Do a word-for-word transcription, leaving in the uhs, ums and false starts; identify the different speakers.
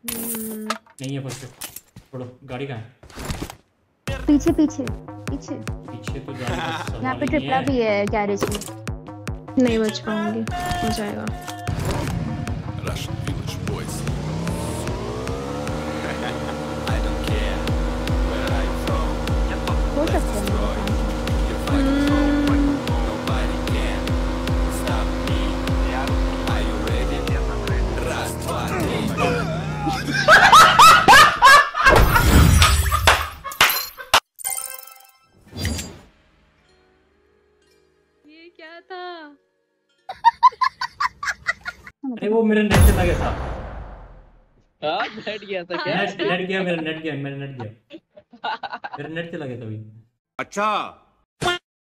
Speaker 1: नहीं है first aid. छोड़ो, गाड़ी कहाँ है?
Speaker 2: पीछे पीछे पीछे
Speaker 1: पीछे तो जाने का
Speaker 2: यहाँ
Speaker 1: सवाल
Speaker 2: पे
Speaker 1: ही नहीं
Speaker 2: ट्रिपला
Speaker 1: है।
Speaker 2: भी है गैरेज में।
Speaker 3: नहीं बच पाऊंगी, हो जाएगा।
Speaker 4: Russian village boys. I don't care where I'm from.
Speaker 2: हो सकता है मेरे साथ।
Speaker 4: You're fucking wrong. Nobody can stop me. Are you ready? Раз, два, три.
Speaker 3: ये क्या था?
Speaker 1: अरे वो मेरे नेट से लगा था।
Speaker 5: हाँ बैठ गया था क्या?
Speaker 1: नेट नेट गया मेरा, नेट गया मेरा नेट गया मेरा नेट से लगा था अभी।
Speaker 4: अच्छा